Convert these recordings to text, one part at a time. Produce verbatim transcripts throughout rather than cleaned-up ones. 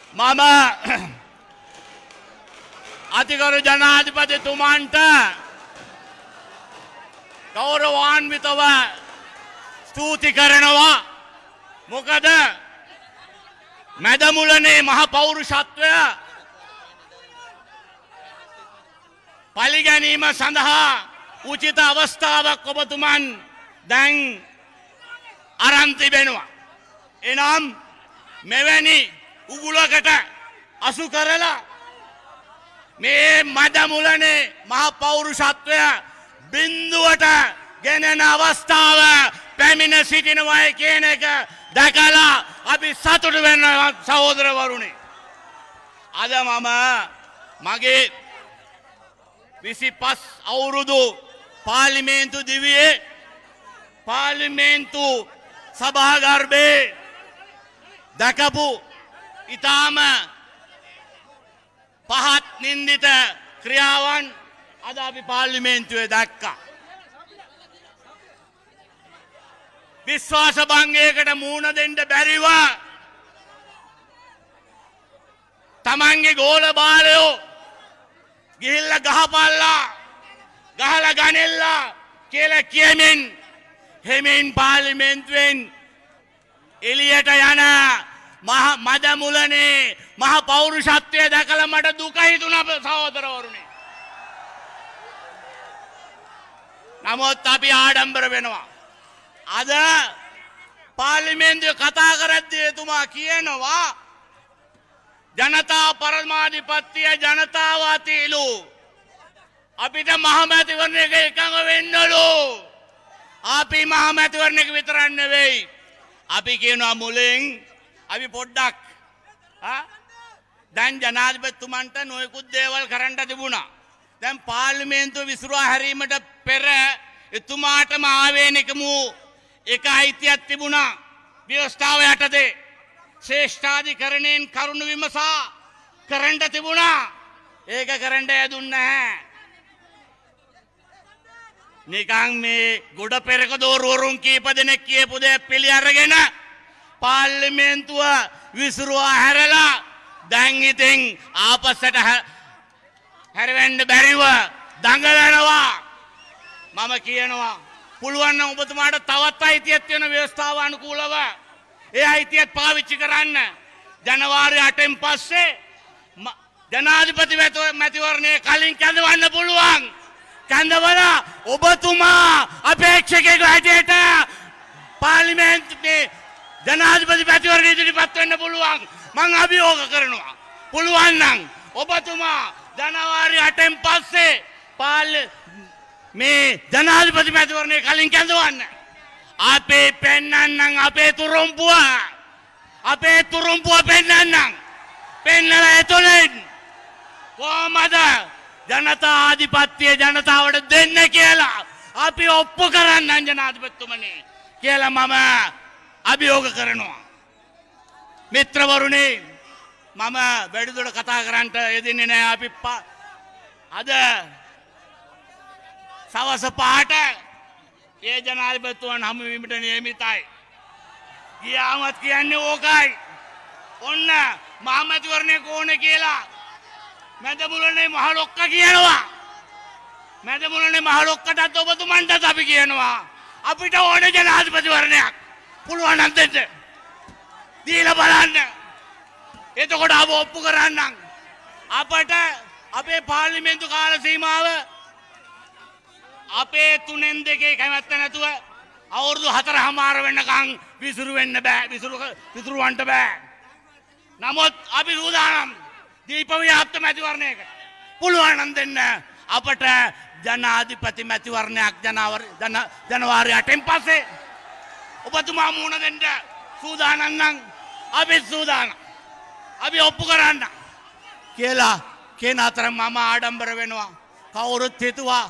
මම අතිගරු ජනාධිපතිතුමන්ට ගෞරවාන්විතව ස්තුති කරනවා. මොකද මැදමුලනේ මහ පෞරුෂත්වය පරිගැනීම සඳහා උචිත අවස්ථාවක් ඔබතුමන් දැන් අරන් තිබෙනවා. එනම් මෙවැනි උගුලකට අසු කරලා මේ මැදමුලනේ මහ පෞරුෂත්වය බිඳුවට ගෙනෙන අවස්ථාව පැමිණ සිටිනවායි කියන එක දැකලා අපි සතුටු වෙනවා සහෝදරවරුනි. අද මම මගේ විසිපස් අවුරුදු පාර්ලිමේන්තු දිවියේ පාර්ලිමේන්තු සභාගර්භයේ දැකපු ඊටාම පහත් නින්දිත ක්‍රියාවන් අද අපි පාර්ලිමේන්තුවේ දැක්කා. විශ්වාස භංගයකට මුහුණ දෙන්න බැරිව තමන්ගේ ගෝල බාලයෝ ගිහිල්ලා ගහපල්ලා ගහලා ගනෙල්ලා කියලා කියමින් හෙමින් පාර්ලිමේන්තුවෙන් එළියට යන මහ මදමුලනේ මහ පෞරුෂත්වය දැකලා මට දුක හිතුණා සහෝදරවරුනි. නමුත් අපි ආඩම්බර වෙනවා. අද පාර්ලිමේන්තුවේ කතා කරද්දී එතුමා කියනවා ජනතා පරමාධිපත්‍ය ජනතාව අතීලු අපිට මහමැතිවරණයක එකඟ වෙන්නලු. අපි මහමැතිවරණයක විතරක් නෙවෙයි අපි කියනවා මුලින් අපි පොඩ්ඩක් දැන් ජනාධිපතිතුමන්ට නොයෙකුත් දේවල් කරන්න තිබුණා. දැන් පාර්ලිමේන්තුව විසිරුවා හැරීමට පෙර එතුමාටම ආවේනිකමු එක අයිතියක් තිබුණා ව්‍යවස්ථාව යටතේ ශ්‍රේෂ්ඨාධිකරණයෙන් කරුණු විමසා කරන්න තිබුණා. ඒක කරන්න යදුන්නේ නැහැ. නිකන් මේ ගොඩ පෙරක දෝරුවරුන් කීප දෙනෙක් කියපු දේ පිළි අරගෙන පාර්ලිමේන්තුව විසිරුවා හැරලා දැන් ඉතින් ආපස්සට හැරෙන්න බැරිව දඟලනවා. මම කියනවා පුළුවන් නම් ඔබතුමාට තවත් අයිතියක් තියෙන ව්‍යවස්ථාව අනුකූලව ඒ අයිතියත් පාවිච්චි කරන්න. ජනවාරි අටෙන් පස්සේ ජනාධිපති මැතිවරණය කලින් කැඳවන්න පුළුවන්. කැඳවලා ඔබතුමා අපේක්ෂකයෙකු හැටියට පාර්ලිමේන්තුවේ ජනාධිපති මැතිවරණය ඉදිරිපත් වෙන්න පුළුවන්. මම අභියෝග කරනවා පුළුවන් නම් ඔබතුමා ජනවාරි අටෙන් පස්සේ පාර්ලි මේ ජනාධිපති මැතිවරණය කලින් කැඳවන්න. අපේ පෙන්නන්නම් අපේ තුරුම්පුව අපේ තුරුම්පුව පෙන්නන්නම් පෙන්නලා එතොලෙන් කොහමද ජනතා ආධිපත්‍ය ජනතාවට දෙන්න කියලා අපි ඔප්පු කරන්නම් ජනාධිපතිතුමනි කියලා මම අභියෝග කරනවා. මිත්‍රවරුනි මම වැඩිදුර කතා කරන්නට යෙදෙන්නේ නැහැ. අපි අද සවස පහට ඒ ජනාධිපතිතුමන් හමු වීමට නියමිතයි. ගියාමත් කියන්නේ ඕකයි. ඔන්න මහමැතිවරණයක ඕනේ කියලා මැදමුලනේ මහ ලොක්ක කියනවා. මැදමුලනේ මහ ලොක්කටත් ඔබතුමන්ටත් අපි කියනවා අපිට ඕනේ ජනාධිපතිවරණයක්. පුළුවන් නම් දෙන්න. දීලා බලන්න. එතකොට අප ඔප්පු කරන්නම්. අපට අපේ පාර්ලිමේන්තු කාල සීමාව අපේ තුනෙන් දෙකේ කැමැත්ත නැතුව අවුරුදු හතරමාර වෙනකන් විසිරු වෙන්න බෑ. විසිරු විසිරුවන්ට බෑ. නමුත් අපි සූදානම් දීප ව්‍යාප්ත මැතිවරණයකට. පුළුවන් නම් දෙන්න අපට ජනාධිපති මැතිවරණයක් ජනවාරි අටෙන් පස්සේ ඔබතුමා මුණ දෙන්න සූදානම් නම් අපි සූදානම්. අපි ඔප්පු කරන්න කියලා කියන අතර මම ආඩම්බර වෙනවා. කවුරුත් හිතුවා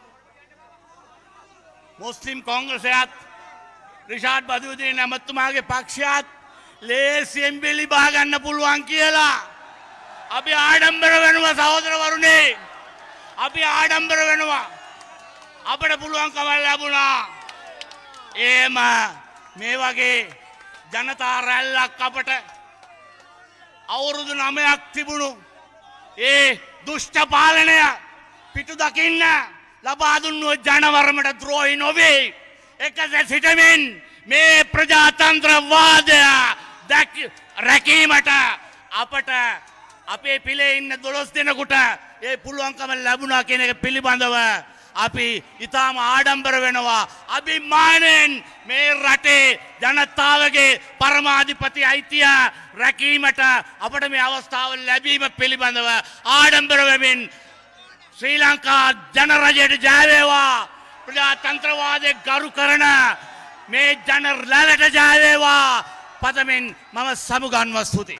මුස්ලිම් කොංග්‍රසයත් රිෂාඩ් බදුද්දීන් ඇමතුමාගේ පක්ෂයත් ලේසියෙන් බෙලි බහ ගන්න පුළුවන් කියලා. අපි ආඩම්බර වෙනවා සහෝදරවරුනි. අපි ආඩම්බර වෙනවා. අපිට පුළුවන්කම ලැබුණා. එහෙම මේ වගේ ජනතා රැල්ලක් අපට අවුරුදු නවයක් තිබුණු ඒ දුෂ්ට පාලනය පිටු දකින්න ලබා දුන්නු ජනවරමට ද්‍රෝහී නොවේ. එකද සිටමින් මේ ප්‍රජාතන්ත්‍රවාදය රැකීමට අපට අපේ පිළේ ඉන්න දොළොස් දෙනෙකුට ඒ පුළුවන්කම ලැබුණා කියන එක පිළිබඳව අපි ඉතාම ආඩම්බර වෙනවා. අභිමානයෙන් මේ රටේ ජනතාවගේ පරමාධිපති අයිතිය රැකීමට අපට මේ අවස්ථාව ලැබීම පිළිබඳව ආඩම්බර වෙමින් ශ්‍රී ලංකා ජනරජයට ජය වේවා. ප්‍රජාතන්ත්‍රවාදයේ ගරු කරන මේ ජන රැළට ජය වේවා. පදමින් මම සමුගන්ව ස්තුතියි.